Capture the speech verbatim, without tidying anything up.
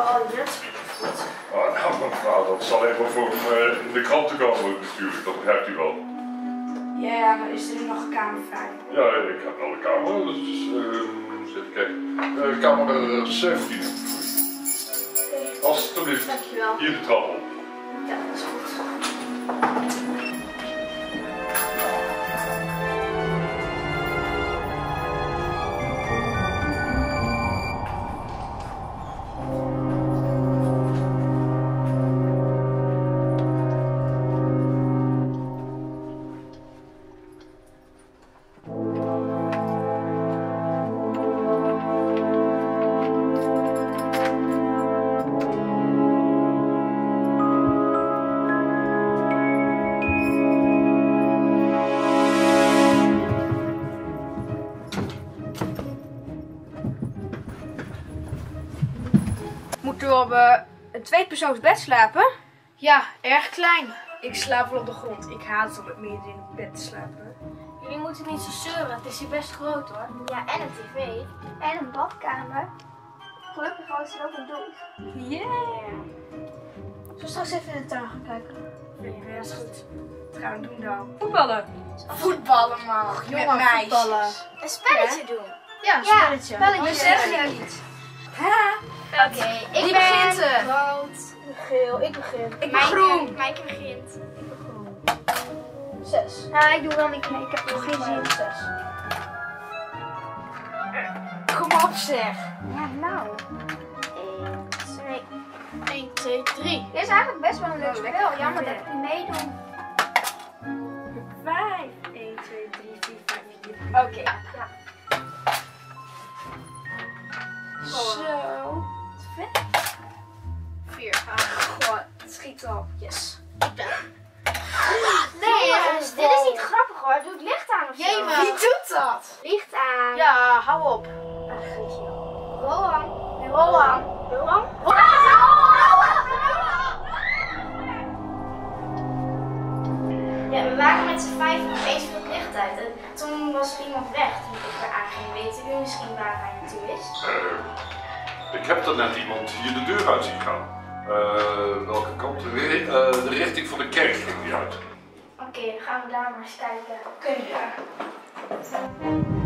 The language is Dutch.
Oh, dat is goed. Oh, nou, mevrouw, dat zal even voor uh, in de kranten komen natuurlijk, dat begrijpt u wel. Ja, maar is er nu nog een kamer vrij? Ja, ik heb wel een kamer, dus uh, even kijken. Uh, kamer zeventien. Oké. Alsjeblieft. Dankjewel. Hier de trap op. Ja, dat is goed. Moeten we op uh, een tweepersoonsbed slapen? Ja, erg klein. Ik slaap wel op de grond. Ik haat het om met meerdere in het bed te slapen. Jullie moeten niet zo zeuren, het is hier best groot hoor. Ja, en een tv. En een badkamer. Gelukkig houdt er ook een douche. Yeah! Zullen we straks even in de tuin gaan kijken? Ja, dat is goed. Wat gaan we doen dan? Voetballen! Voetballen man. Jongen, voetballen. Een spelletje doen. Ja, een Ja, spelletje. spelletje. We zeggen je niet. Ha? Oké, ik Wie ben begint er? rood. Geel, ik begin. Ik ben Maaike- groen. Maaike begint. Zes. Nou, ik doe wel niet mee. Ik heb nog geen zin. Zes. Kom op zeg. Ja, nou. één, twee. één, twee, drie. Dit is eigenlijk best wel een leuk Oh, spel. lekker. Jammer dat ik niet meedoe. Vijf. één, twee, drie, vier, vijf, vier. Oké. Ja. Zo. Vier. Ah, god. Schiet op. Yes. Nee, jongens, dit is niet grappig hoor. Doe het licht aan of zo. Jee, man. Wie doet dat? Licht aan. Ja, hou op. Rohan. Rohan. Rohan. Ja, we waren met z'n vijf en opeens viel het licht uit. En toen was er iemand weg toen ik er aanging. Weten jullie misschien waar hij naartoe is? Uh, ik heb er net iemand hier de deur uit zien gaan. Uh, welke kant? De, uh, de richting van de kerk ging die uit. Oké, dan gaan we daar maar eens kijken. Oké, ja.